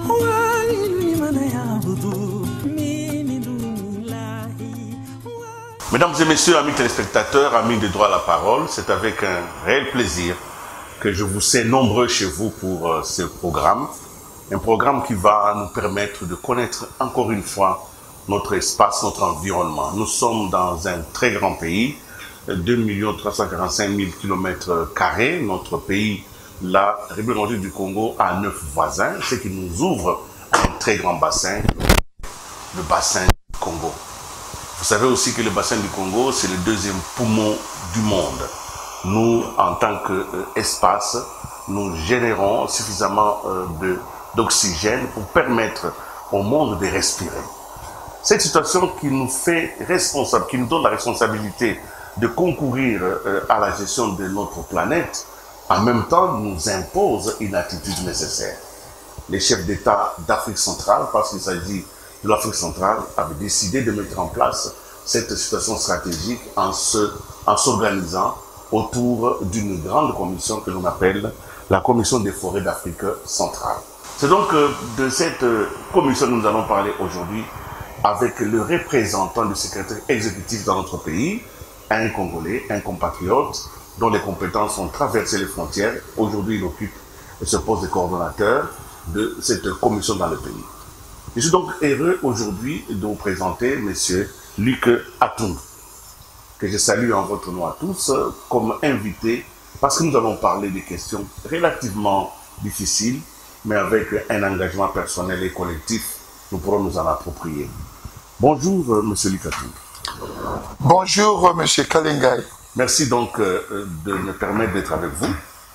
Mesdames et messieurs, amis téléspectateurs, amis de droit à la parole, c'est avec un réel plaisir que je vous sais nombreux chez vous pour ce programme. Un programme qui va nous permettre de connaître encore une fois notre espace, notre environnement. Nous sommes dans un très grand pays, 2 345 000 km². Notre pays, la République du Congo, a 9 voisins, ce qui nous ouvre un très grand bassin, le bassin du Congo. Vous savez aussi que le bassin du Congo, c'est le deuxième poumon du monde. Nous, en tant qu'espace, nous générons suffisamment d'oxygène pour permettre au monde de respirer. Cette situation qui nous fait responsable, qui nous donne la responsabilité de concourir à la gestion de notre planète, en même temps nous impose une attitude nécessaire. Les chefs d'État d'Afrique centrale, parce qu'il s'agit de l'Afrique centrale, avaient décidé de mettre en place cette situation stratégique en s'organisant autour d'une grande commission que l'on appelle la Commission des forêts d'Afrique centrale. C'est donc de cette commission que nous allons parler aujourd'hui avec le représentant du secrétaire exécutif dans notre pays, un Congolais, un compatriote, dont les compétences ont traversé les frontières. Aujourd'hui, il occupe ce poste de coordonnateur de cette commission dans le pays. Je suis donc heureux aujourd'hui de vous présenter M. Luc Atung, que je salue en votre nom à tous, comme invité, parce que nous allons parler des questions relativement difficiles, mais avec un engagement personnel et collectif, nous pourrons nous en approprier. Bonjour, M. Luc Atung. Bonjour, M. Kalengai. Merci donc de me permettre d'être avec vous.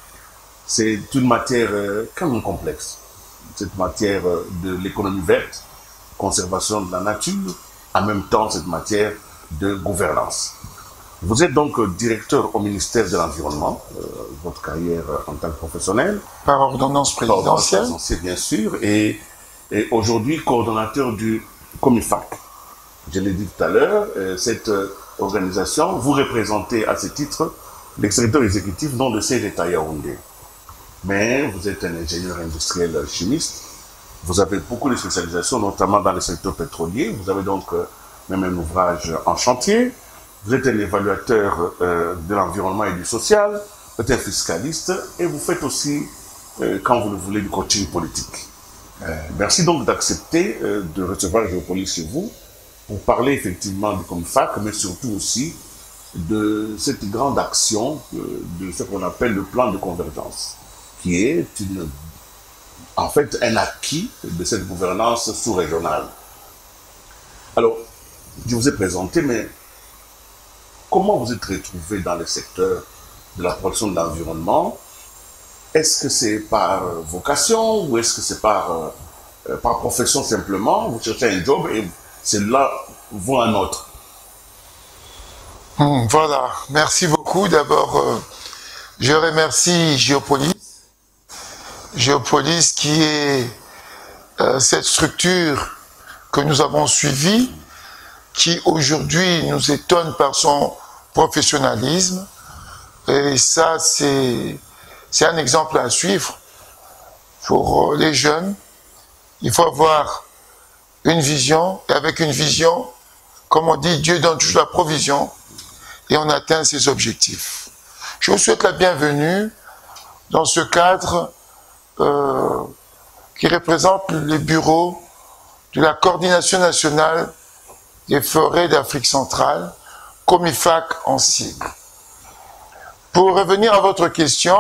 C'est une matière quand même complexe. Cette matière de l'économie verte, conservation de la nature, en même temps cette matière de gouvernance. Vous êtes donc directeur au ministère de l'Environnement, votre carrière en tant que professionnel. Par ordonnance présidentielle. Bien sûr, et aujourd'hui coordonnateur du COMIFAC. Je l'ai dit tout à l'heure, cette organisation, vous représentez à ce titre l'ex-directeur exécutif dont le siège est à Yaoundé. Mais vous êtes un ingénieur industriel chimiste, vous avez beaucoup de spécialisations, notamment dans le secteur pétrolier, vous avez donc même un ouvrage en chantier, vous êtes un évaluateur de l'environnement et du social, vous êtes un fiscaliste et vous faites aussi, quand vous le voulez, du coaching politique. Merci donc d'accepter de recevoir Géopolis chez vous pour parler effectivement du COMIFAC, mais surtout aussi de cette grande action de ce qu'on appelle le plan de convergence, qui est en fait un acquis de cette gouvernance sous-régionale. Alors, je vous ai présenté, mais comment vous êtes retrouvé dans le secteur de la protection de l'environnement? Est-ce que c'est par vocation ou est-ce que c'est par profession simplement? Vous cherchez un job et c'est là vous un autre. Voilà, merci beaucoup. D'abord, je remercie Géopolis. Géopolis qui est cette structure que nous avons suivie, qui aujourd'hui nous étonne par son professionnalisme. Et ça, c'est un exemple à suivre pour les jeunes. Il faut avoir une vision, et avec une vision, comme on dit, Dieu donne toujours la provision, et on atteint ses objectifs. Je vous souhaite la bienvenue dans ce cadre qui représente les bureaux de la Coordination nationale des forêts d'Afrique centrale, COMIFAC en sigle. Pour revenir à votre question,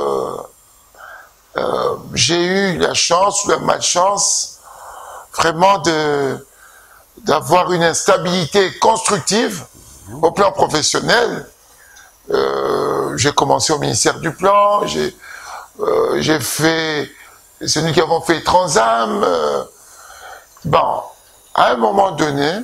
j'ai eu la chance ou la malchance vraiment d'avoir une instabilité constructive au plan professionnel. J'ai commencé au ministère du Plan, j'ai fait, c'est nous qui avons fait Transam. Bon, à un moment donné,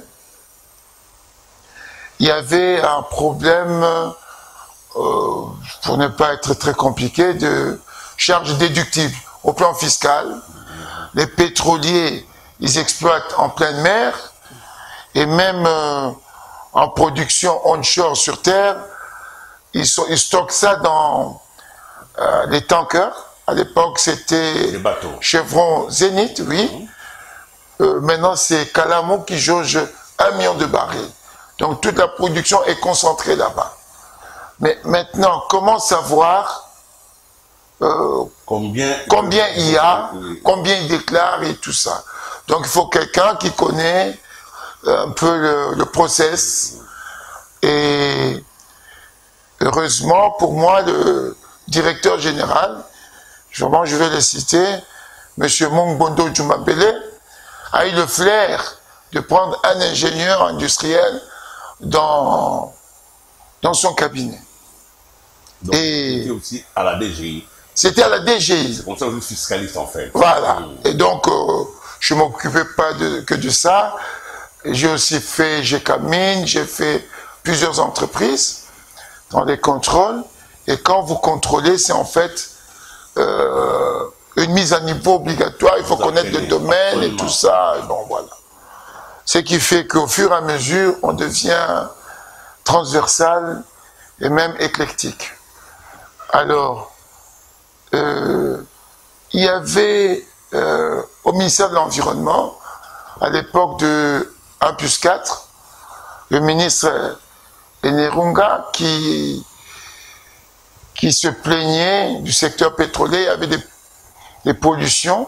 il y avait un problème, pour ne pas être très compliqué, de charges déductibles au plan fiscal. Les pétroliers, ils exploitent en pleine mer et même en production onshore sur terre, ils stockent ça dans les tankers À l'époque, c'était Chevron Zénith, oui. Maintenant, c'est Calamo qui jauge 1 million de barils. Donc, toute la production est concentrée là-bas. Mais maintenant, comment savoir combien il y a, combien il déclare et tout ça. Donc, il faut quelqu'un qui connaît un peu le process. Et heureusement, pour moi, le directeur général, vraiment, je vais le citer, M. Mongbondo Djoumabele, a eu le flair de prendre un ingénieur industriel dans son cabinet. Donc, et aussi à la DGI. C'était à la DGI. C'est comme ça que vous fiscaliste en fait. Voilà. Et donc, je ne m'occupais pas que de ça. J'ai aussi fait GECAMINE, j'ai fait plusieurs entreprises dans les contrôles. Et quand vous contrôlez, c'est en fait une mise à niveau obligatoire. Il faut connaître le domaine et tout ça. Et bon, voilà. Ce qui fait qu'au fur et à mesure, on devient transversal et même éclectique. Alors, il y avait au ministère de l'Environnement, à l'époque de 1+4, le ministre Enerunga qui se plaignait du secteur pétrolier. Il y avait des pollutions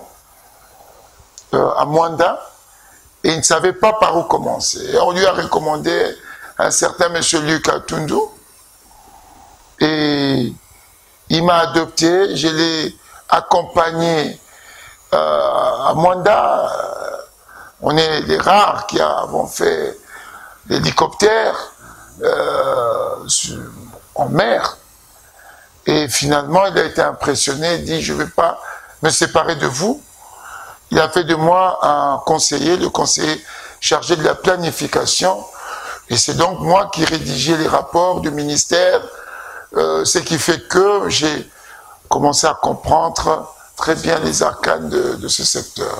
à Mwanda et il ne savait pas par où commencer. Et on lui a recommandé un certain monsieur Lucas Tundu et il m'a adopté, je l'ai accompagné à Mwanda. On est les rares qui avons fait l'hélicoptère en mer. Et finalement, il a été impressionné, il dit, je ne vais pas me séparer de vous. Il a fait de moi un conseiller, le conseiller chargé de la planification. Et c'est donc moi qui rédigeais les rapports du ministère, ce qui fait que j'ai commencé à comprendre très bien les arcanes de ce secteur.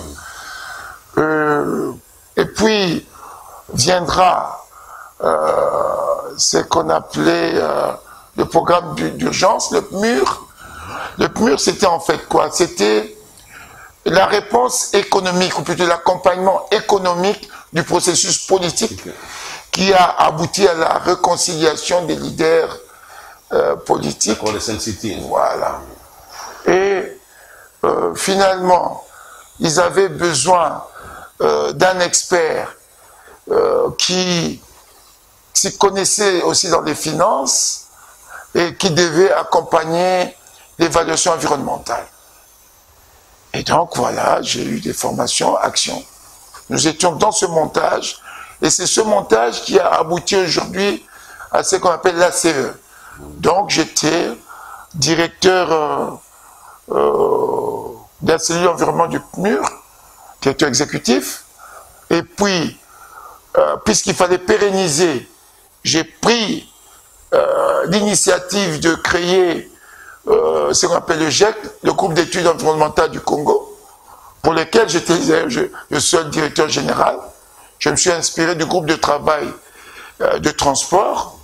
Et puis viendra ce qu'on appelait le programme d'urgence, le PMUR. Le PMUR, c'était en fait quoi? C'était la réponse économique, ou plutôt l'accompagnement économique du processus politique qui a abouti à la réconciliation des leaders politiques. Voilà. Et finalement, ils avaient besoin d'un expert qui s'y connaissait aussi dans les finances et qui devait accompagner l'évaluation environnementale. Et donc voilà, j'ai eu des formations Action. Nous étions dans ce montage et c'est ce montage qui a abouti aujourd'hui à ce qu'on appelle l'ACE. Donc j'étais directeur de la cellule environnement du PMUR, directeur exécutif, et puis puisqu'il fallait pérenniser, j'ai pris l'initiative de créer ce qu'on appelle le GEC, le groupe d'études environnementales du Congo, pour lequel j'étais le seul directeur général. Je me suis inspiré du groupe de travail de transport.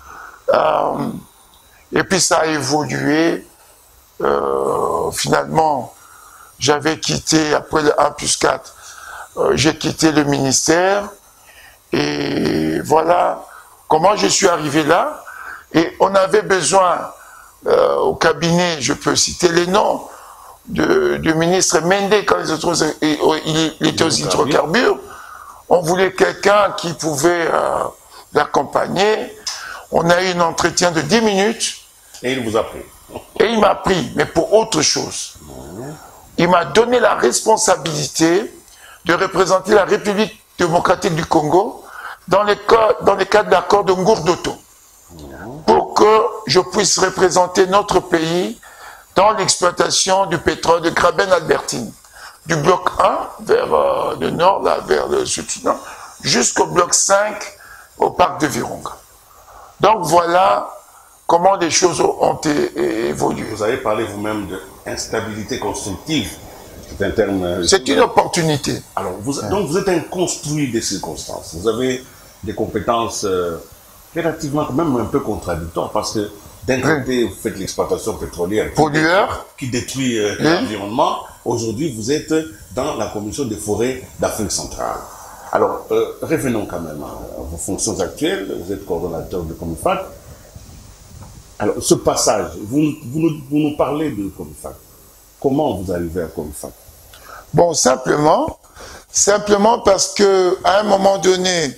Et puis ça a évolué. Finalement, j'avais quitté, après le 1+4, j'ai quitté le ministère. Et voilà comment je suis arrivé là. Et on avait besoin, au cabinet, je peux citer les noms, du ministre Mende, quand il était aux hydrocarbures. On voulait quelqu'un qui pouvait l'accompagner. On a eu un entretien de 10 minutes. Et il vous a pris. Et il m'a pris, mais pour autre chose. Il m'a donné la responsabilité de représenter la République démocratique du Congo dans le cadre de l'accord de Ngourdoto, pour que je puisse représenter notre pays dans l'exploitation du pétrole de Graben-Albertine, du bloc 1 vers le nord, là, vers le sud-Soudan, jusqu'au bloc 5 au parc de Virunga. Donc voilà comment les choses ont évolué. Vous avez parlé vous-même d'instabilité constructive. C'est un terme... C'est une opportunité. Alors, donc vous êtes un construit des circonstances. Vous avez des compétences relativement quand même un peu contradictoires parce que D'un côté, vous faites l'exploitation pétrolière pollueur qui détruit l'environnement. Aujourd'hui, vous êtes dans la Commission des forêts d'Afrique centrale. Alors, revenons quand même à vos fonctions actuelles. Vous êtes coordonnateur de Comifac. Alors, ce passage, vous nous parlez de Comifac. Comment vous arrivez à Comifac? Bon, simplement parce que à un moment donné,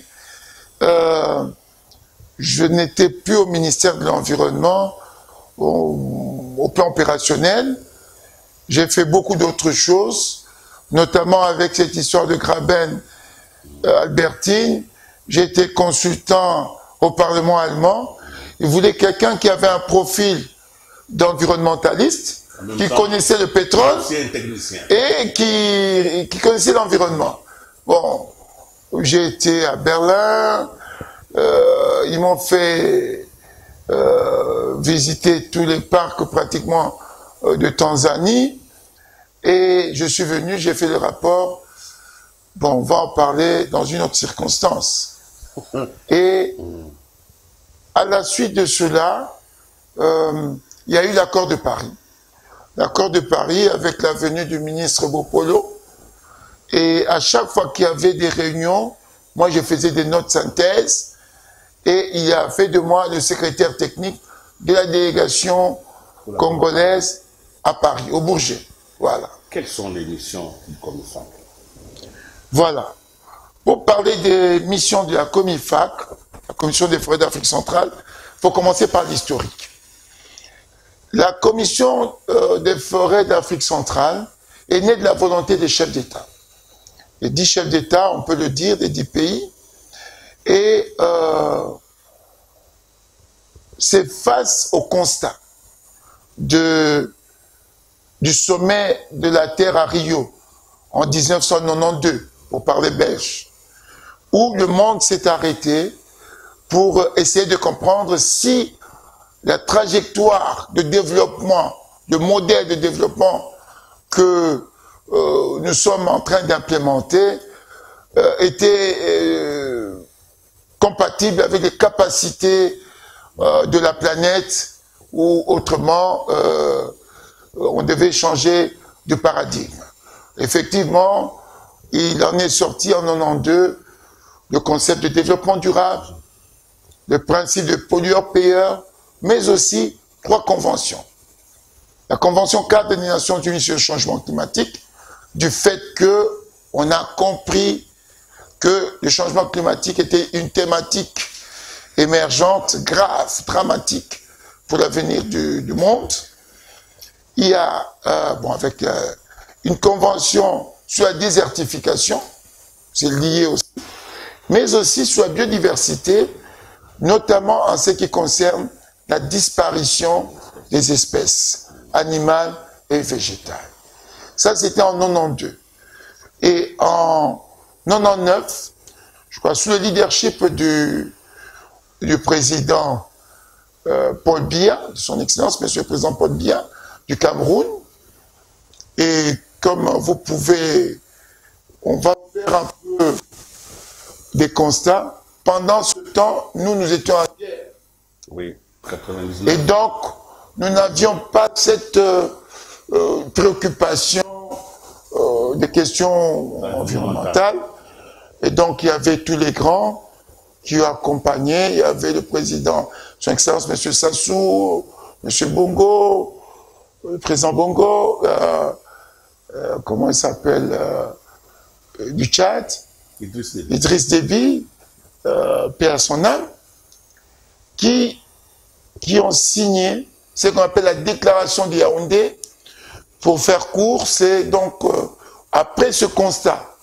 je n'étais plus au ministère de l'Environnement au plan opérationnel. J'ai fait beaucoup d'autres choses, notamment avec cette histoire de Graben Albertine. J'ai été consultant au Parlement allemand. Ils voulaient quelqu'un qui avait un profil d'environnementaliste, qui connaissait le pétrole et qui connaissait l'environnement. Bon, j'ai été à Berlin, ils m'ont fait visiter tous les parcs pratiquement de Tanzanie et je suis venu, j'ai fait le rapport. Bon, on va en parler dans une autre circonstance. Et à la suite de cela, il y a eu l'accord de Paris. L'accord de Paris avec la venue du ministre Bopolo. Et à chaque fois qu'il y avait des réunions, moi je faisais des notes synthèses et il a fait de moi le secrétaire technique de la délégation congolaise à Paris, au Bourget. Voilà. Quelles sont les missions du Comifac? Voilà. Pour parler des missions de la Comifac, la Commission des forêts d'Afrique centrale, il faut commencer par l'historique. La Commission des forêts d'Afrique centrale est née de la volonté des chefs d'État. Les 10 chefs d'État, on peut le dire, des 10 pays. Et c'est face au constat du sommet de la Terre à Rio en 1992, pour parler belge, où le monde s'est arrêté pour essayer de comprendre si la trajectoire de développement, le modèle de développement que nous sommes en train d'implémenter était compatible avec les capacités de la planète ou autrement on devait changer de paradigme. Effectivement, il en est sorti en 92 le concept de développement durable, le principe de pollueur-payeur, mais aussi 3 conventions. La Convention cadre des Nations Unies sur le changement climatique, du fait qu'on a compris que le changement climatique était une thématique émergente, grave, dramatique pour l'avenir du monde. Il y a, avec une convention sur la désertification, c'est lié aussi, mais aussi sur la biodiversité, notamment en ce qui concerne la disparition des espèces animales et végétales. Ça, c'était en 92. Et en 99, je crois, sous le leadership du président Paul Biya, de son Excellence, Monsieur le Président Paul Biya, du Cameroun. Et comme vous pouvez, on va faire un peu des constats. Pendant ce temps, nous étions en guerre. Oui, 99. Et donc, nous n'avions pas cette préoccupation des questions environnementales. Et donc, il y avait tous les grands qui ont accompagné. Il y avait le président, son Excellence, M. Sassou, M. Bongo, le président Bongo, comment il s'appelle, du Tchad, Idriss Déby, paix à son âme, qui ont signé ce qu'on appelle la déclaration de Yaoundé. Pour faire court, c'est donc, après ce constat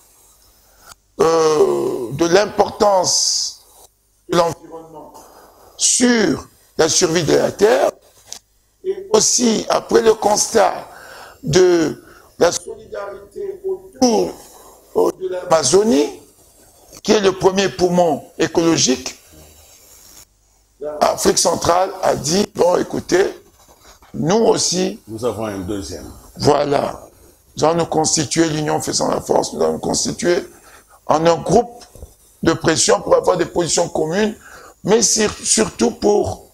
de l'importance de l'environnement sur la survie de la Terre, et aussi après le constat de la solidarité autour de l'Amazonie, qui est le premier poumon écologique, l'Afrique centrale a dit, bon écoutez, nous aussi, nous avons un deuxième. Voilà, nous allons nous constituer, l'union faisant la force, nous allons nous constituer en un groupe de pression pour avoir des positions communes, mais surtout pour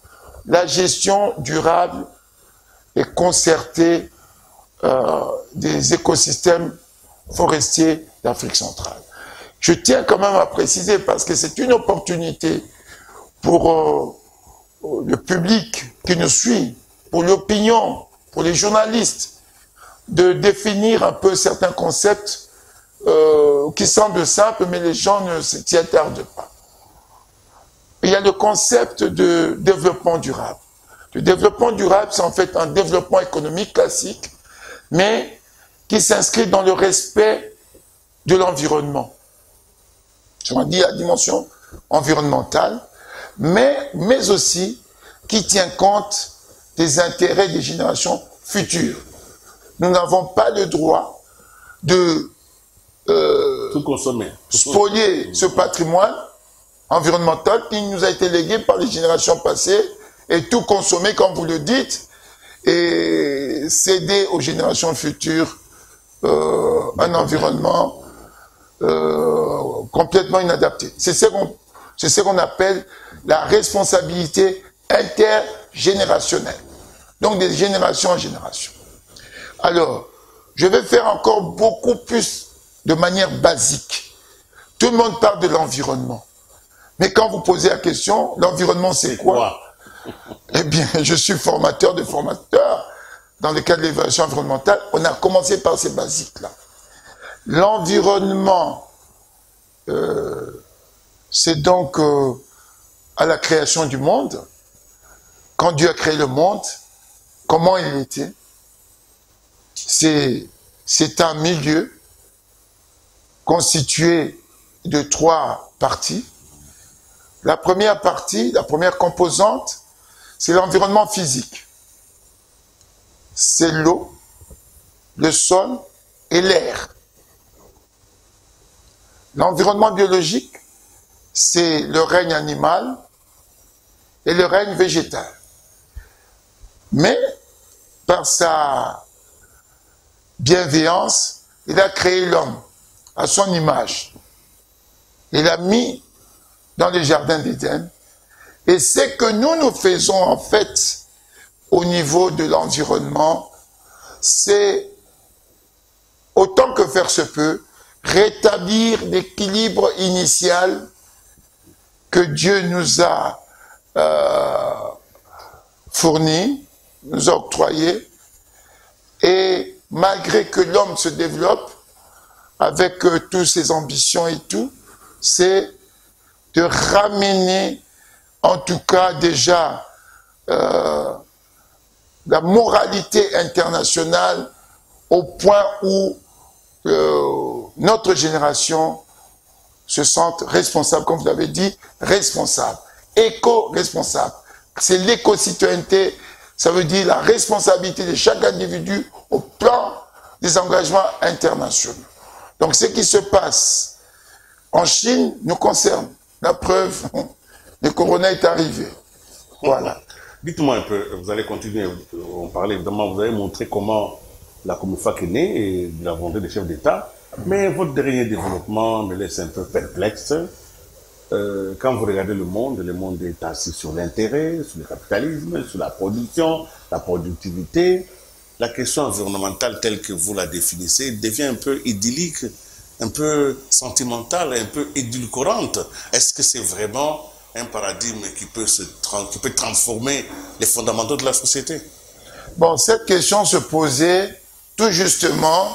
la gestion durable et concertée des écosystèmes forestiers d'Afrique centrale. Je tiens quand même à préciser, parce que c'est une opportunité pour le public qui nous suit, pour l'opinion, pour les journalistes, de définir un peu certains concepts qui semblent simples, mais les gens ne s'y attardent pas. Il y a le concept de développement durable. Le développement durable, c'est en fait un développement économique classique, mais qui s'inscrit dans le respect de l'environnement. On dit la dimension environnementale, mais aussi qui tient compte des intérêts des générations futures. Nous n'avons pas le droit de tout consommer, spolier ce patrimoine environnemental qui nous a été légué par les générations passées et tout consommer, comme vous le dites, et céder aux générations futures un environnement complètement inadapté. C'est ce qu'on appelle la responsabilité intergénérationnelle. Donc de génération en génération. Alors, je vais faire encore beaucoup plus de manière basique. Tout le monde parle de l'environnement. Mais quand vous posez la question, l'environnement c'est quoi? Eh bien, je suis formateur de formateurs dans le cadre de l'évaluation environnementale. On a commencé par ces basiques-là. L'environnement, c'est donc à la création du monde. Quand Dieu a créé le monde, comment il était? C'est un milieu constitué de 3 parties. La première partie, la première composante, c'est l'environnement physique. C'est l'eau, le sol et l'air. L'environnement biologique, c'est le règne animal et le règne végétal. Mais, par sa bienveillance, il a créé l'homme à son image. Il l'a mis dans les jardins d'Éden. Et ce que nous faisons en fait au niveau de l'environnement, c'est autant que faire se peut, rétablir l'équilibre initial que Dieu nous a fourni, nous a octroyé, et malgré que l'homme se développe avec toutes ses ambitions et tout, c'est de ramener en tout cas déjà la moralité internationale au point où notre génération se sente responsable, comme vous l'avez dit, responsable, éco-responsable. C'est l'éco-citoyenneté, ça veut dire la responsabilité de chaque individu au plan des engagements internationaux. Donc ce qui se passe en Chine nous concerne. La preuve, le corona est arrivé. Voilà. Dites-moi un peu, vous allez continuer, on parlait évidemment, vous avez montré comment la COMIFAC est née et de la volonté des chefs d'État, mais votre dernier développement me laisse un peu perplexe. Quand vous regardez le monde est assis sur l'intérêt, sur le capitalisme, sur la production, la productivité. La question environnementale telle que vous la définissez devient un peu idyllique, un peu sentimentale, un peu édulcorante. Est-ce que c'est vraiment un paradigme qui peut transformer les fondamentaux de la société? Bon, cette question se posait tout justement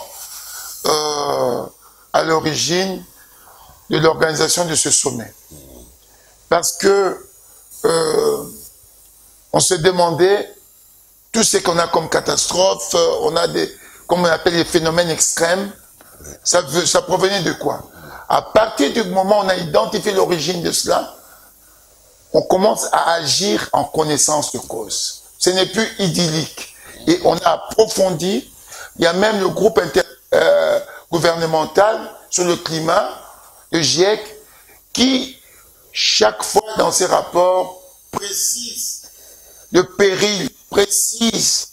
à l'origine de l'organisation de ce sommet. Parce que on se demandait tout ce qu'on a comme catastrophe, on a comme on appelle les phénomènes extrêmes, ça provenait de quoi? À partir du moment où on a identifié l'origine de cela, on commence à agir en connaissance de cause. Ce n'est plus idyllique. Et on a approfondi, il y a même le groupe gouvernemental sur le climat, le GIEC, qui, chaque fois dans ses rapports, précise le péril, précise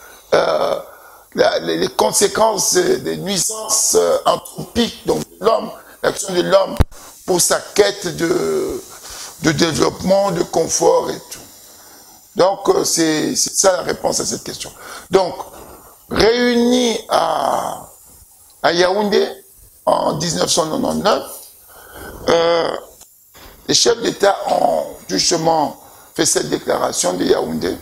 les conséquences des nuisances anthropiques, donc l'homme, l'action de l'homme pour sa quête de développement, de confort et tout. Donc, c'est ça la réponse à cette question. Donc, réunis à Yaoundé en 1999, les chefs d'État ont justement fait cette déclaration de Yaoundé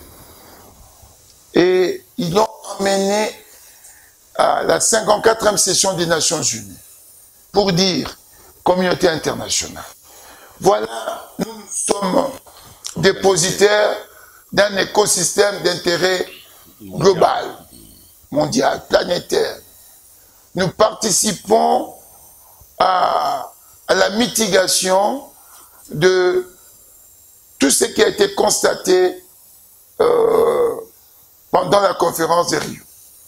et ils l'ont amené à la 54e session des Nations Unies pour dire, communauté internationale, voilà, nous sommes dépositaires d'un écosystème d'intérêt global, mondial, planétaire. Nous participons à la mitigation de tout ce qui a été constaté pendant la conférence de Rio.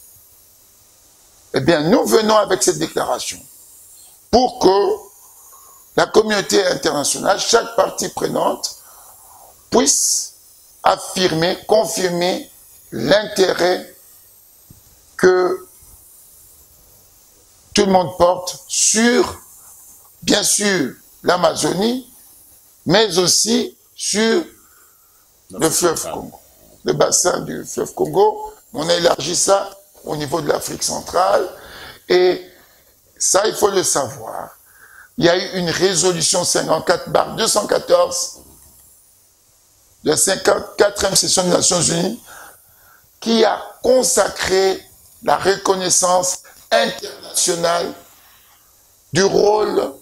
Eh bien, nous venons avec cette déclaration pour que la communauté internationale, chaque partie prenante, puisse affirmer, confirmer l'intérêt que tout le monde porte sur, bien sûr, l'Amazonie, mais aussi sur le fleuve Congo, le bassin du fleuve Congo. On a élargi ça au niveau de l'Afrique centrale. Et ça, il faut le savoir. Il y a eu une résolution 54/214 de la 54e session des Nations Unies qui a consacré la reconnaissance internationale du rôle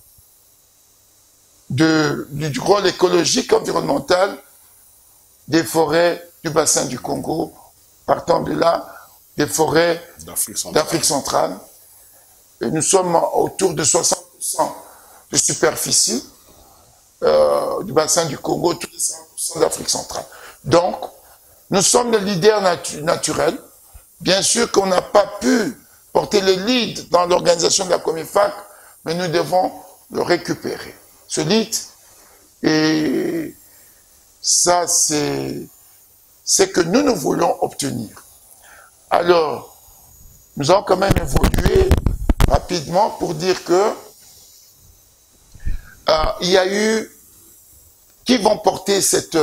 écologique environnemental des forêts du bassin du Congo, partant de là, des forêts d'Afrique centrale. Et nous sommes autour de 60% de superficie du bassin du Congo, tous les 5% d'Afrique centrale. Donc, nous sommes le leader naturel. Bien sûr qu'on n'a pas pu porter le lead dans l'organisation de la COMIFAC, mais nous devons le récupérer. Ce lead, et ça, c'est ce que nous voulons obtenir. Alors, nous avons quand même évolué rapidement pour dire que il y a eu qui vont porter cette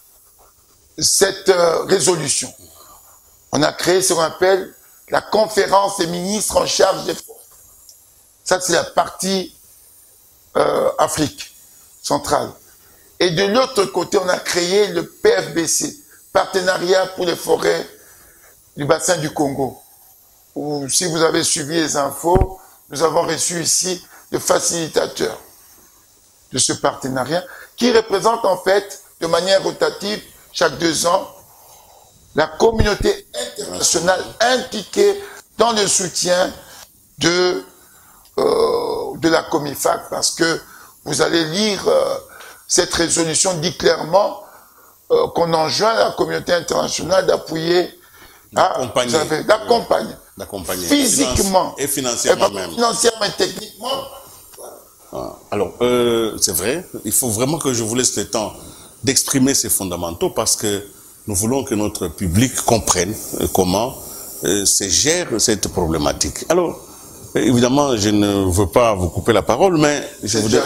résolution. On a créé ce qu'on appelle la conférence des ministres en charge des forêts. Ça, c'est la partie Afrique centrale. Et de l'autre côté, on a créé le PFBC, Partenariat pour les forêts du bassin du Congo. Où, si vous avez suivi les infos, nous avons reçu ici le facilitateur de ce partenariat qui représente en fait de manière rotative chaque 2 ans la communauté internationale impliquée dans le soutien de la COMIFAC, parce que vous allez lire cette résolution dit clairement qu'on enjoint la communauté internationale d'appuyer, d'accompagner physiquement et financièrement même. Financièrement et techniquement. Alors, c'est vrai, il faut vraiment que je vous laisse le temps d'exprimer ces fondamentaux parce que nous voulons que notre public comprenne comment se gère cette problématique. Alors, évidemment, je ne veux pas vous couper la parole, mais je voudrais...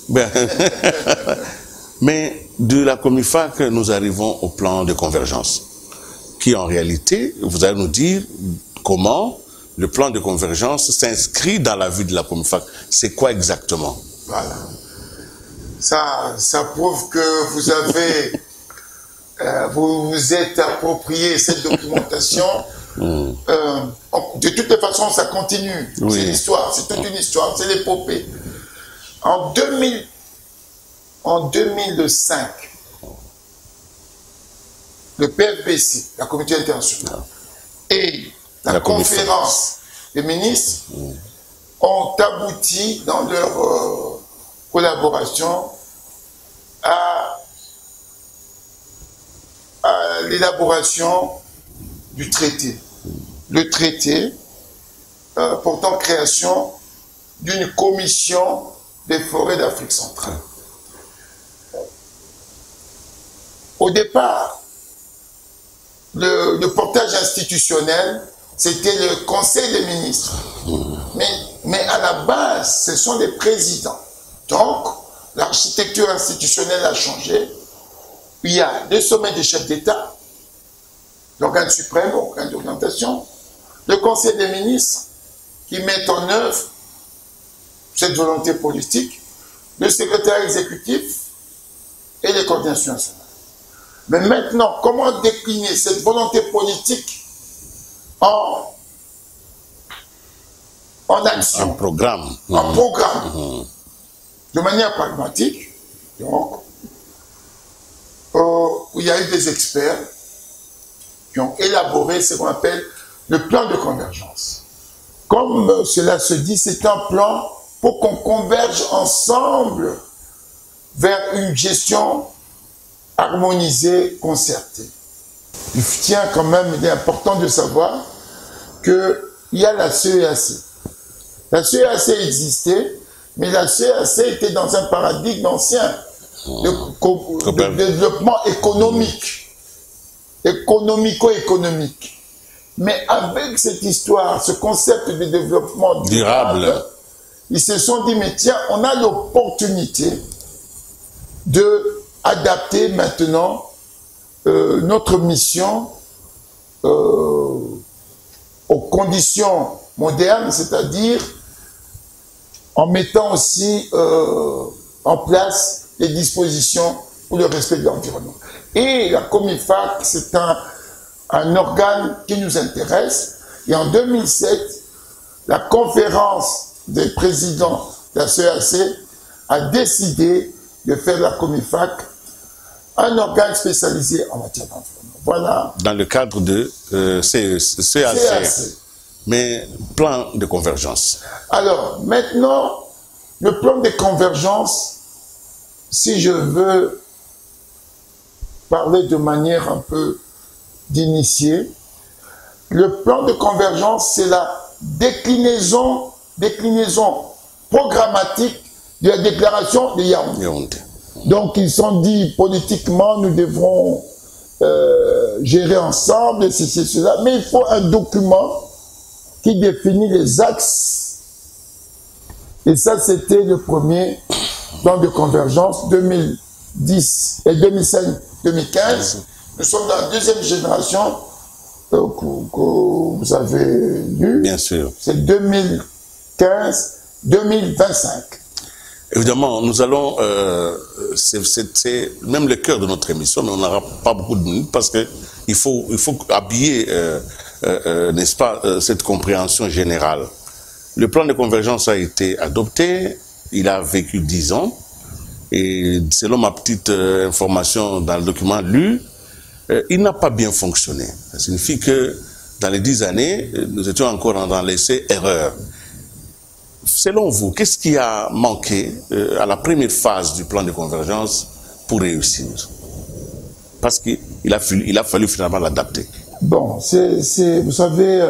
Mais de la COMIFAC, nous arrivons au plan de convergence, qui en réalité, vous allez nous dire comment le plan de convergence s'inscrit dans la vie de la COMIFAC. C'est quoi exactement? Voilà. Ça prouve que vous avez... vous vous êtes approprié cette documentation. De toutes les façons, ça continue. Oui. C'est l'histoire, c'est toute une histoire, c'est l'épopée. En 2005, le PFBC, la communauté internationale, et la conférence des ministres ont abouti dans leur collaboration à l'élaboration du traité. Le traité portant création d'une commission des forêts d'Afrique centrale. Au départ, le portage institutionnel, c'était le Conseil des ministres. Mais à la base, ce sont les présidents. Donc, l'architecture institutionnelle a changé. il y a le sommet des chefs d'État, l'organe suprême, l'organe d'orientation, le Conseil des ministres qui met en œuvre cette volonté politique, le secrétaire exécutif et les coordinations nationales. Mais maintenant, comment décliner cette volonté politique en action, un programme, en programme, de manière pragmatique. Donc, il y a eu des experts qui ont élaboré ce qu'on appelle le plan de convergence. Comme cela se dit, c'est un plan pour qu'on converge ensemble vers une gestion harmonisée, concertée. Il est important de savoir qu'il y a la CEAC. La CEAC existait, mais la CEAC était dans un paradigme ancien de développement économique, économico-économique. Mais avec cette histoire, ce concept de développement durable, ils se sont dit, mais tiens, on a l'opportunité d'adapter maintenant notre mission aux conditions modernes, c'est-à-dire en mettant aussi en place les dispositions pour le respect de l'environnement. Et la Comifac, c'est un organe qui nous intéresse. Et en 2007, la conférence des présidents de la CEAC a décidé de faire de la Comifac un organe spécialisé en matière d'environnement. Voilà. Dans le cadre de CEAC. Mais plan de convergence. Alors, maintenant, le plan de convergence, si je veux parler de manière un peu d'initié, le plan de convergence, c'est la déclinaison programmatique de la déclaration de Yaoundé. Donc, ils sont dit politiquement, nous devrons gérer ensemble, c'est cela, mais il faut un document qui définit les axes. Et ça, c'était le premier plan de convergence 2010 et 2005-2015. Nous sommes dans la deuxième génération que vous avez lu. Bien sûr. C'est 2015-2025. Évidemment, nous allons, c'est même le cœur de notre émission, mais on n'aura pas beaucoup de minutes parce qu'il faut habiller, n'est-ce pas, cette compréhension générale. Le plan de convergence a été adopté, il a vécu 10 ans, et selon ma petite information dans le document lu, il n'a pas bien fonctionné. Ça signifie que dans les 10 années, nous étions encore dans l'essai-erreur. Selon vous, qu'est-ce qui a manqué à la première phase du plan de convergence pour réussir? Parce qu'il a fallu finalement l'adapter. Bon, vous savez,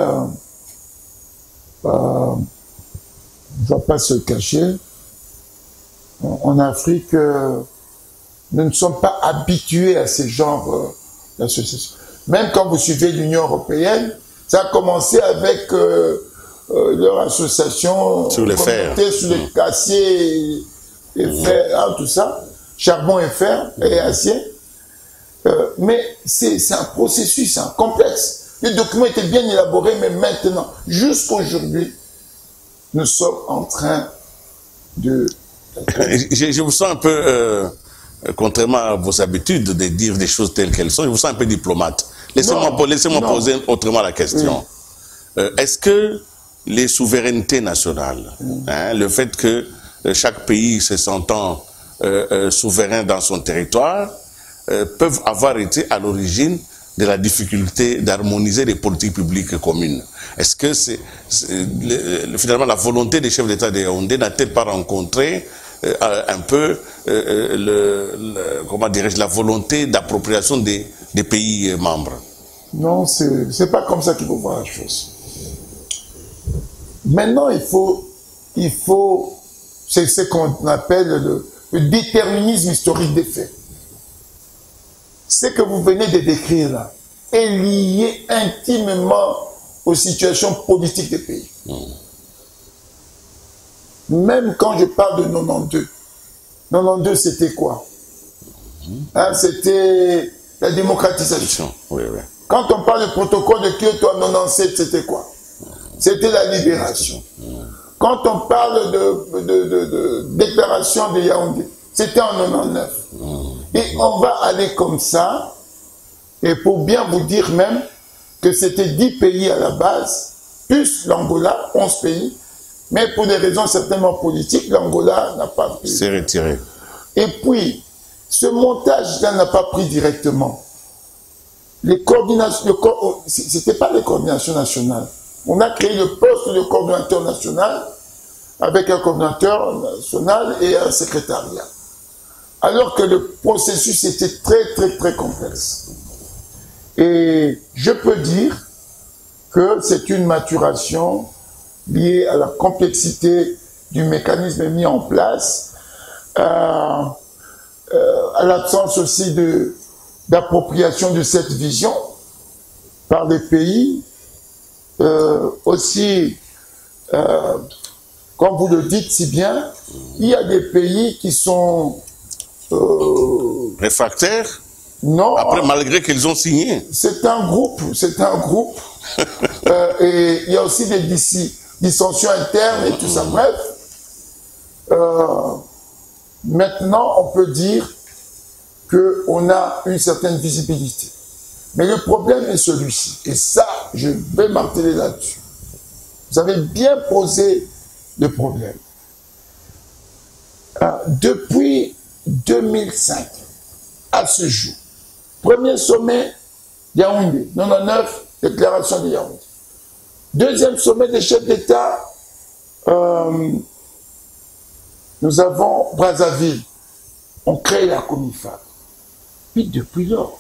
on ne va pas se cacher, en Afrique, nous ne sommes pas habitués à ce genre d'association. Même quand vous suivez l'Union européenne, ça a commencé avec leur association sur les fers, sur les aciers et fer, tout ça, charbon et fer et acier. Mais c'est un processus, c'est un complexe. Le document était bien élaboré, mais maintenant, jusqu'aujourd'hui, nous sommes en train de... Je vous sens un peu, contrairement à vos habitudes de dire des choses telles qu'elles sont, je vous sens un peu diplomate. Laissez-moi poser autrement la question. Est-ce que les souverainetés nationales, le fait que chaque pays se sentant souverain dans son territoire, peuvent avoir été à l'origine de la difficulté d'harmoniser les politiques publiques communes? Est-ce que finalement la volonté des chefs d'État de Yaoundé n'a-t-elle pas rencontré un peu comment dirais-je, la volonté d'appropriation des pays membres? Non, c'est pas comme ça qu'il faut voir la chose. Maintenant, il faut c'est ce qu'on appelle le déterminisme historique des faits. Ce que vous venez de décrire là est lié intimement aux situations politiques des pays. Même quand je parle de 92, c'était quoi? Hein, c'était la démocratisation. Oui, oui. Quand on parle du protocole de Kyoto en 97, c'était quoi? C'était la libération. Quand on parle de déclaration de Yaoundé, c'était en 99. Et on va aller comme ça, et pour bien vous dire même que c'était 10 pays à la base, plus l'Angola, 11 pays, mais pour des raisons certainement politiques, l'Angola n'a pas pris. C'est retiré. Et puis, ce montage-là n'a pas pris directement. Les coordinations, c'était pas les coordinations nationales. On a créé le poste de coordinateur national avec un coordinateur national et un secrétariat. Alors que le processus était très complexe. Et je peux dire que c'est une maturation liée à la complexité du mécanisme mis en place, à l'absence aussi d'appropriation de cette vision par les pays, aussi, comme vous le dites si bien, il y a des pays qui sont réfractaires. Non. Après, malgré qu'ils ont signé. C'est un groupe, et il y a aussi des dissensions internes et tout ça. Bref, maintenant, on peut dire qu'on a une certaine visibilité. Mais le problème est celui-ci. Et ça, je vais marteler là-dessus. Vous avez bien posé le problème. Depuis 2005, à ce jour, premier sommet Yaoundé, 99, déclaration de Yaoundé. Deuxième sommet des chefs d'État, nous avons Brazzaville. On crée la Comifab. Puis depuis lors,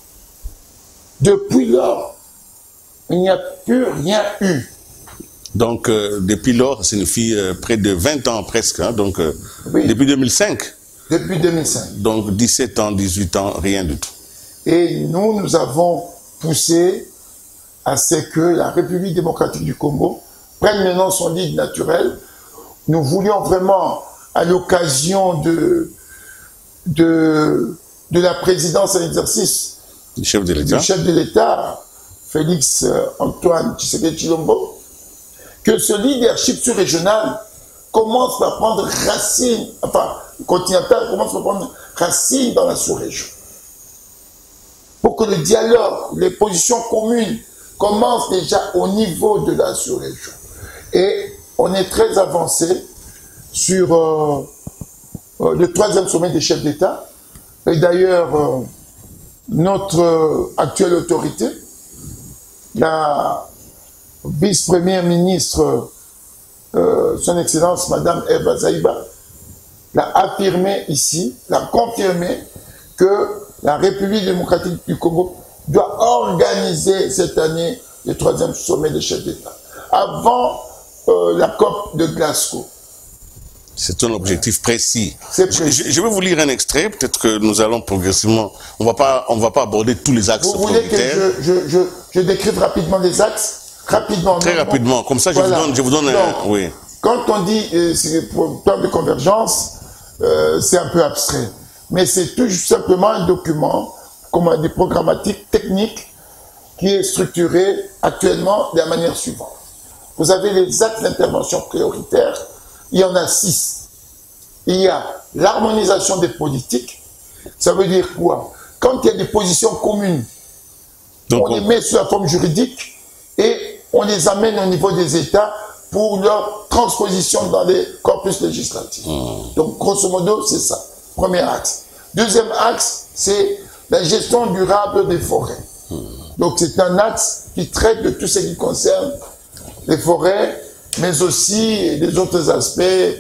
il n'y a plus rien eu. Donc, depuis lors, ça signifie près de 20 ans presque. Hein, donc, oui. Depuis 2005. Depuis 2005. Donc, 17 ans, 18 ans, rien du tout. Et nous avons poussé à ce que la République démocratique du Congo prenne maintenant son ligne naturelle. Nous voulions vraiment, à l'occasion de la présidence en exercice du chef de l'État, Félix Antoine Tshisekedi Tshilombo, que ce leadership sur-régional commence à prendre racine, enfin, continental commence à prendre racine dans la sous-région. Pour que le dialogue, les positions communes commencent déjà au niveau de la sous-région. Et on est très avancé sur le troisième sommet des chefs d'État. Et d'ailleurs, notre actuelle autorité, la vice-première ministre, son Excellence Madame Eva Zaïba, l'a affirmé ici, l'a confirmé que la République démocratique du Congo doit organiser cette année le troisième sommet des chefs d'État, avant la COP de Glasgow. C'est un objectif précis. Je vais vous lire un extrait, peut-être que nous allons progressivement, on va pas aborder tous les axes prioritaires. Vous voulez que je décrive rapidement les axes? Rapidement. Très rapidement, comme ça voilà. je vous donne un... Oui. Quand on dit plan de convergence, c'est un peu abstrait. Mais c'est tout simplement un document, comme on dit, programmatique, technique, qui est structuré actuellement de la manière suivante. Vous avez les axes d'intervention prioritaires, il y en a 6. Il y a l'harmonisation des politiques. Ça veut dire quoi? Quand il y a des positions communes, donc on les met sous la forme juridique et on les amène au niveau des États pour leur transposition dans les corpus législatifs. Donc, grosso modo, c'est ça. Premier axe. Deuxième axe, c'est la gestion durable des forêts. Donc, c'est un axe qui traite de tout ce qui concerne les forêts, mais aussi des autres aspects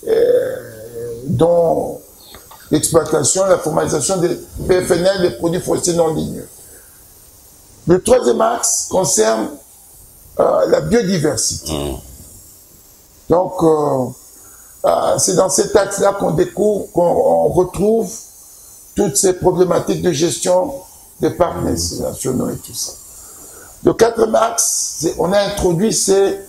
dont l'exploitation, la formalisation des PFNL, des produits forestiers non ligneux. Le troisième axe concerne la biodiversité. Donc, c'est dans cet axe-là qu'on découvre, qu'on retrouve toutes ces problématiques de gestion des parcs nationaux et tout ça. Le quatrième axe, on a introduit, c'est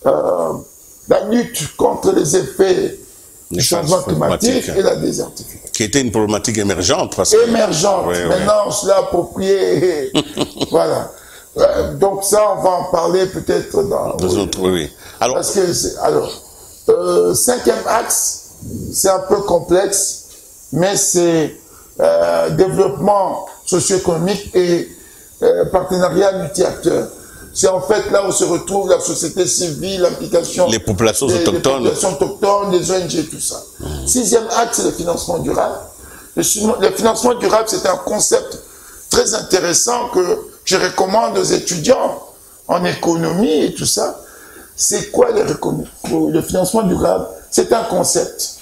la lutte contre les effets du changement climatique et la désertification. Qui était une problématique émergente. Émergente. Maintenant, on se l'a approprié. Voilà. Donc ça, on va en parler peut-être dans... Oui. Alors, parce que, cinquième axe, c'est un peu complexe, mais c'est développement socio-économique et partenariat multi-acteurs. C'est en fait là où se retrouve la société civile, l'implication les populations autochtones, les ONG, tout ça. Sixième axe, c'est le financement durable. Le financement durable, c'est un concept très intéressant que je recommande aux étudiants en économie et tout ça. C'est quoi le financement durable? C'est un concept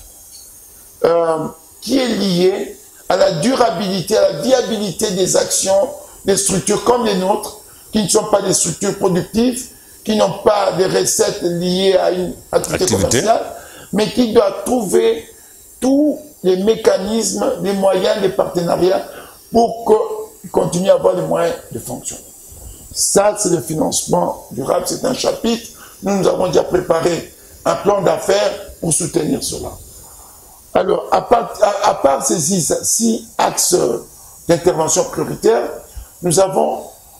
qui est lié à la durabilité, à la viabilité des actions, des structures comme les nôtres, qui ne sont pas des structures productives, qui n'ont pas des recettes liées à une activité commerciale, mais qui doivent trouver tous les mécanismes, les moyens, les partenariats pour continuer à avoir les moyens de fonctionner. Ça, c'est le financement durable, c'est un chapitre. Nous avons déjà préparé un plan d'affaires pour soutenir cela. Alors, à part ces six axes d'intervention prioritaire, nous avons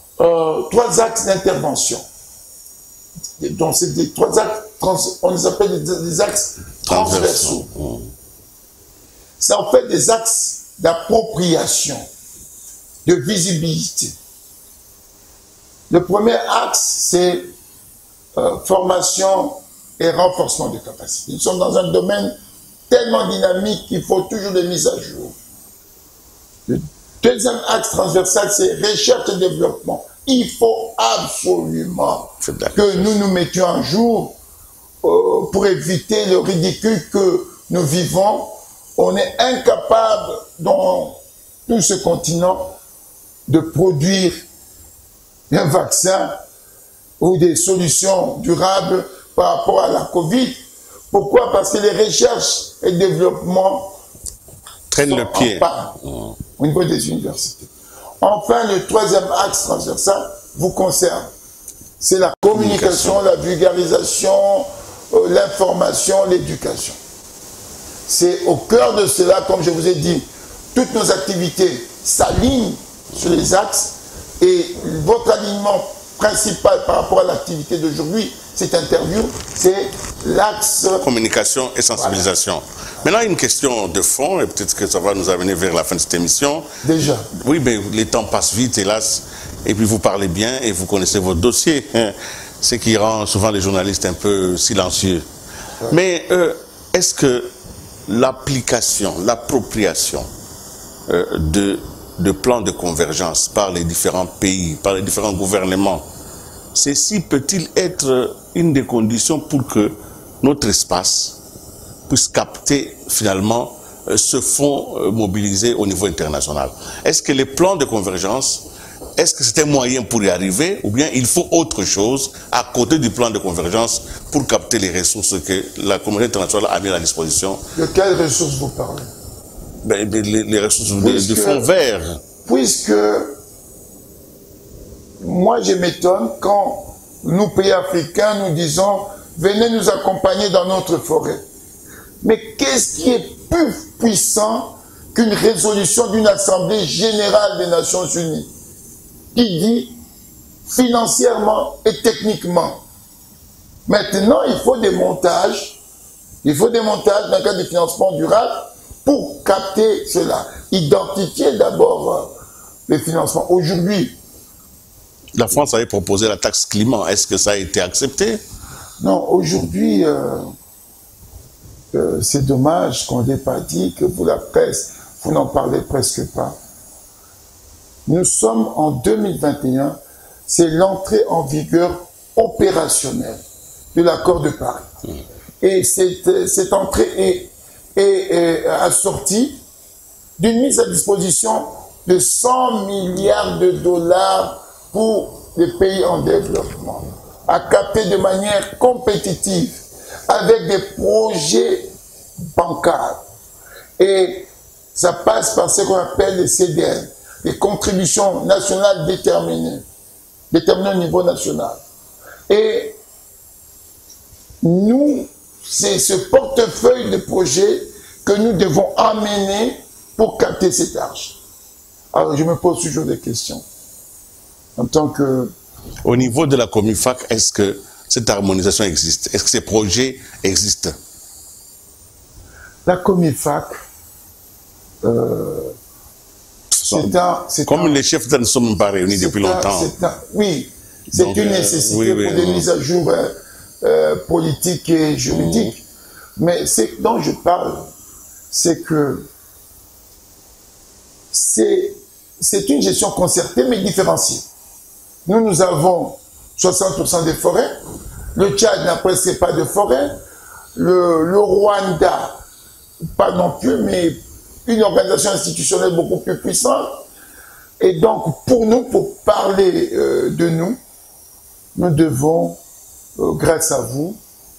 3 axes d'intervention. Donc, c'est des 3 axes, on les appelle des axes transversaux. C'est en fait des axes d'appropriation, de visibilité. Le premier axe, c'est formation et renforcement des capacités. Nous sommes dans un domaine tellement dynamique qu'il faut toujours des mises à jour. Le deuxième axe transversal, c'est recherche et développement. Il faut absolument que nous nous mettions un jour pour éviter le ridicule que nous vivons. On est incapable dans tout ce continent de produire un vaccin ou des solutions durables par rapport à la Covid. Pourquoi? Parce que les recherches et développement traînent le pied au niveau des universités. Enfin, le troisième axe transversal vous concerne. C'est la communication, la vulgarisation, l'information, l'éducation. C'est au cœur de cela, comme je vous ai dit, toutes nos activités s'alignent sur les axes et votre alignement principal par rapport à l'activité d'aujourd'hui, cette interview, c'est l'axe communication et sensibilisation. Voilà. Maintenant, une question de fond, et peut-être que ça va nous amener vers la fin de cette émission. Déjà. Oui, mais les temps passent vite, hélas, et puis vous parlez bien et vous connaissez votre dossier, ce qui rend souvent les journalistes un peu silencieux. Ouais. Mais est-ce que l'application, l'appropriation de plans de convergence par les différents pays, par les différents gouvernements, ceci peut-il être une des conditions pour que notre espace puisse capter finalement ce fonds mobilisé au niveau international? Est-ce que les plans de convergence, est-ce que c'est un moyen pour y arriver, ou bien il faut autre chose à côté du plan de convergence pour capter les ressources que la communauté internationale a mis à disposition? De quelles ressources vous parlez? Ben, les ressources du fonds vert. Puisque moi je m'étonne quand nous, pays africains, nous disons venez nous accompagner dans notre forêt. Mais qu'est-ce qui est plus puissant qu'une résolution d'une Assemblée générale des Nations Unies qui dit financièrement et techniquement. Maintenant, il faut des montages. Il faut des montages dans le cadre du financement durable pour capter cela. Identifier d'abord les financements. Aujourd'hui, la France avait proposé la taxe climat. Est-ce que ça a été accepté? Non, aujourd'hui, c'est dommage qu'on n'ait pas dit que vous, la presse, vous n'en parlez presque pas. Nous sommes en 2021, c'est l'entrée en vigueur opérationnelle de l'accord de Paris. Et cette entrée est assortie d'une mise à disposition de 100 milliards de dollars pour les pays en développement, à capter de manière compétitive avec des projets bancaires. Et ça passe par ce qu'on appelle les CDN, les contributions nationales déterminées au niveau national. Et nous, c'est ce portefeuille de projets que nous devons amener pour capter cet argent? Alors, je me pose toujours des questions. En tant que... Au niveau de la Comifac, est-ce que cette harmonisation existe? Est-ce que ces projets existent? La Comifac, comme les chefs d'État ne sont même pas réunis depuis longtemps. Oui, c'est une nécessité pour des mises à jour politiques et juridiques. Mais ce dont je parle, c'est que c'est une gestion concertée mais différenciée. Nous avons 60% des forêts. Le Tchad n'a presque pas de forêt. Le Rwanda, pas non plus, mais une organisation institutionnelle beaucoup plus puissante. Et donc, pour nous, pour parler de nous, nous devons, grâce à vous,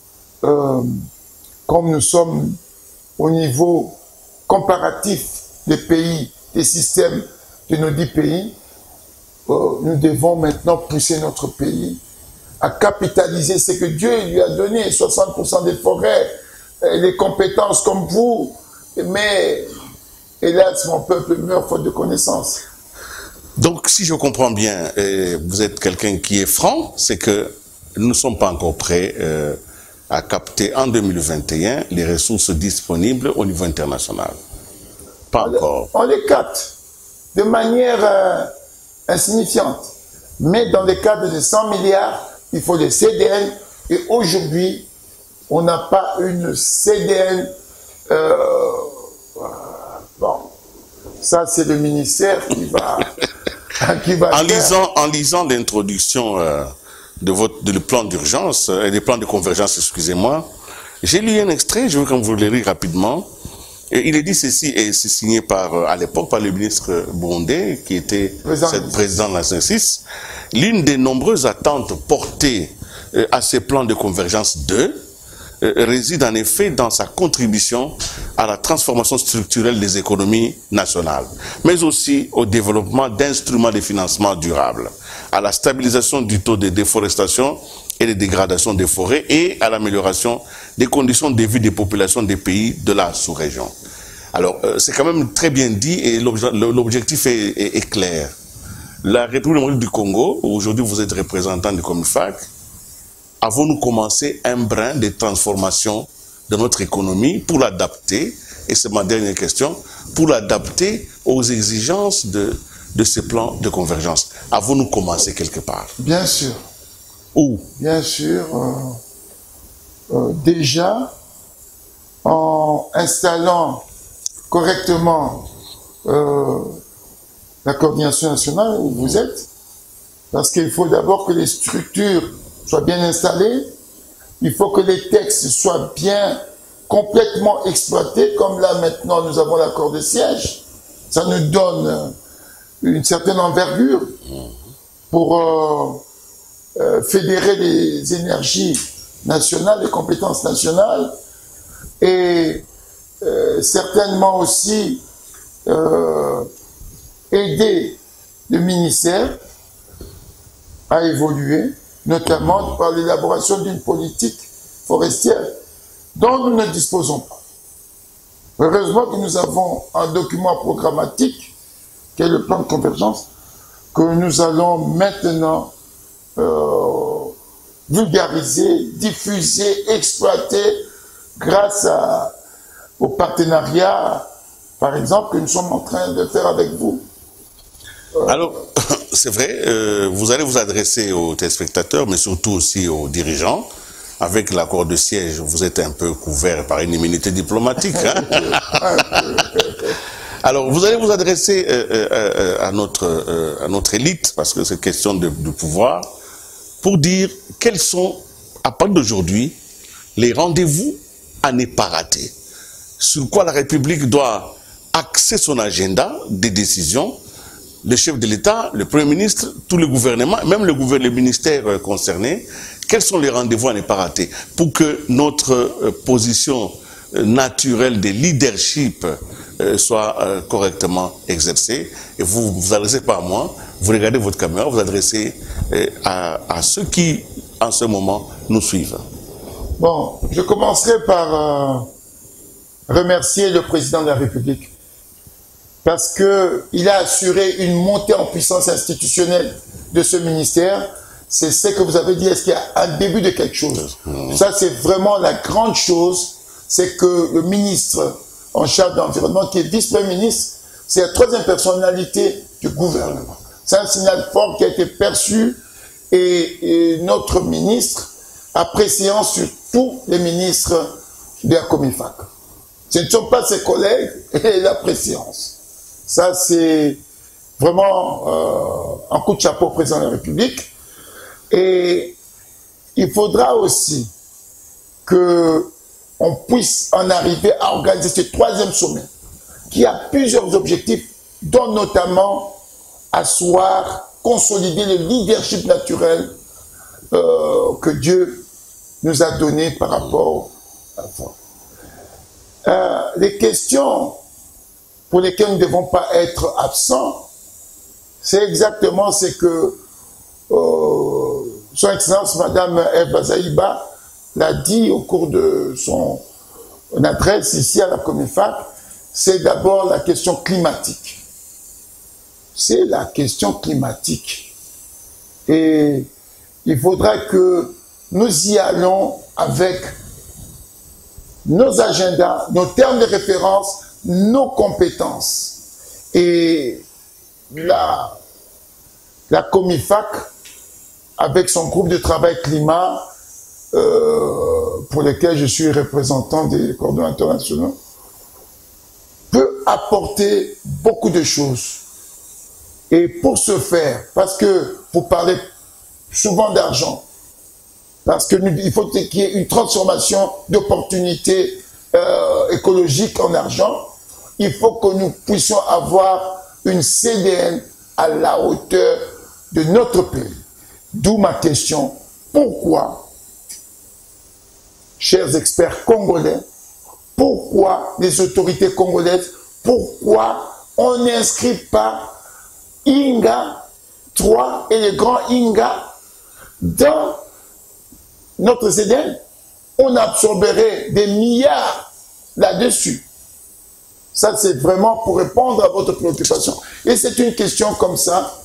comme nous sommes au niveau comparatif des pays, des systèmes de nos 10 pays, nous devons maintenant pousser notre pays à capitaliser ce que Dieu lui a donné, 60% des forêts, les compétences comme vous, mais hélas, mon peuple meurt faute de connaissances. Donc, si je comprends bien, vous êtes quelqu'un qui est franc, c'est que nous ne sommes pas encore prêts à capter en 2021 les ressources disponibles au niveau international. Pas encore. On les capte de manière insignifiante. Mais dans le cadre de 100 milliards, il faut des CDN. Et aujourd'hui, on n'a pas une CDN. Bon, ça c'est le ministère qui va... En lisant l'introduction de le plan d'urgence et des plans de convergence, excusez-moi, j'ai lu un extrait, je veux qu'on vous le lise rapidement. Et il est dit ceci, et c'est signé à l'époque par le ministre Bondé, qui était président de la CNSIS. L'une des nombreuses attentes portées à ces plans de convergence 2 réside en effet dans sa contribution à la transformation structurelle des économies nationales, mais aussi au développement d'instruments de financement durables, à la stabilisation du taux de déforestation et de dégradation des forêts et à l'amélioration des conditions de vie des populations des pays de la sous-région. Alors, c'est quand même très bien dit et l'objectif est clair. La République démocratique du Congo, aujourd'hui vous êtes représentant du Comifac, avons-nous commencé un brin de transformation de notre économie pour l'adapter, et c'est ma dernière question, pour l'adapter aux exigences de ces plans de convergence? Avons-nous commencé quelque part? Bien sûr. Où? Bien sûr. Déjà, en installant correctement la coordination nationale où vous êtes, parce qu'il faut d'abord que les structures soient bien installées, il faut que les textes soient bien complètement exploités, comme là maintenant nous avons l'accord de siège. Ça nous donne une certaine envergure pour fédérer les énergies nationales, les compétences nationales, et certainement aussi aider le ministère à évoluer, notamment par l'élaboration d'une politique forestière dont nous ne disposons pas. Heureusement que nous avons un document programmatique, qui est le plan de convergence, que nous allons maintenant vulgariser, diffuser, exploiter grâce au partenariat, par exemple, que nous sommes en train de faire avec vous. Alors, c'est vrai, vous allez vous adresser aux téléspectateurs, mais surtout aussi aux dirigeants. Avec l'accord de siège, vous êtes un peu couvert par une immunité diplomatique. Hein? Alors, vous allez vous adresser à notre élite, parce que c'est question de pouvoir, pour dire quels sont, à partir d'aujourd'hui, les rendez-vous à ne pas rater. Sur quoi la République doit axer son agenda des décisions. Le chef de l'État, le Premier ministre, tout le gouvernement, même le ministère concerné, quels sont les rendez-vous à ne pas rater pour que notre position naturelle de leadership soit correctement exercée. Et vous vous adressez pas à moi, vous regardez votre caméra, vous adressez à ceux qui, en ce moment, nous suivent. Bon, je commencerai par remercier le président de la République parce qu'il a assuré une montée en puissance institutionnelle de ce ministère. C'est ce que vous avez dit, est-ce qu'il y a un début de quelque chose? Ça, c'est vraiment la grande chose, c'est que le ministre en charge de l'environnement, qui est vice-premier ministre, c'est la troisième personnalité du gouvernement. C'est un signal fort qui a été perçu et notre ministre appréciant sur tous les ministres de la Comifac. Ce ne sont pas ses collègues et la préséance. Ça, c'est vraiment un coup de chapeau au président de la République. Et il faudra aussi qu'on puisse en arriver à organiser ce troisième sommet qui a plusieurs objectifs, dont notamment asseoir, consolider le leadership naturel que Dieu nous a donné par rapport à la les questions pour lesquelles nous ne devons pas être absents, c'est exactement ce que Son Excellence Madame Eva Zaïba l'a dit au cours de son adresse ici à la Comifac. C'est d'abord la question climatique. C'est la question climatique. Et il faudra que nous y allons avec nos agendas, nos termes de référence, nos compétences. Et la Comifac, avec son groupe de travail climat, pour lequel je suis représentant des coordonnateurs nationaux, peut apporter beaucoup de choses. Et pour ce faire, parce que vous parlez souvent d'argent, parce qu'il faut qu'il y ait une transformation d'opportunités écologiques en argent, il faut que nous puissions avoir une CDN à la hauteur de notre pays. D'où ma question, pourquoi, chers experts congolais, pourquoi les autorités congolaises, pourquoi on n'inscrit pas Inga 3 et le grand Inga dans notre CDN? On absorberait des milliards là-dessus. Ça, c'est vraiment pour répondre à votre préoccupation. Et c'est une question comme ça.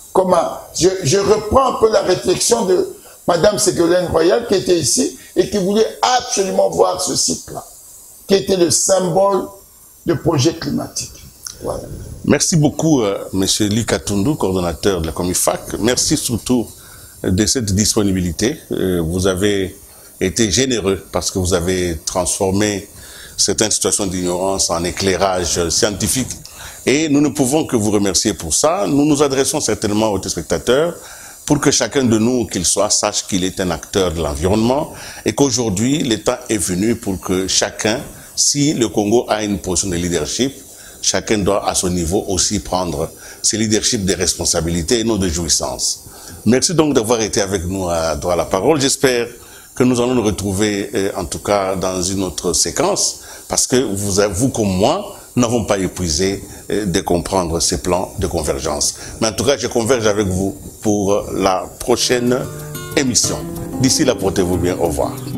Je reprends un peu la réflexion de Madame Ségolène Royal qui était ici et qui voulait absolument voir ce site-là, qui était le symbole de projet climatique. Voilà. Merci beaucoup, M. Lika Tundu, coordonnateur de la Comifac. Merci surtout de cette disponibilité. Vous avez été généreux parce que vous avez transformé certaines situations d'ignorance en éclairage scientifique. Et nous ne pouvons que vous remercier pour ça. Nous nous adressons certainement aux téléspectateurs pour que chacun de nous, qu'il soit, sache qu'il est un acteur de l'environnement et qu'aujourd'hui, le temps est venu pour que chacun, si le Congo a une position de leadership, chacun doit à son niveau aussi prendre ses leaderships de responsabilités et non de jouissance. Merci donc d'avoir été avec nous à Droit à la Parole. J'espère que nous allons nous retrouver en tout cas dans une autre séquence parce que vous comme moi, nous n'avons pas épuisé de comprendre ces plans de convergence. Mais en tout cas, je converge avec vous pour la prochaine émission. D'ici là, portez-vous bien. Au revoir.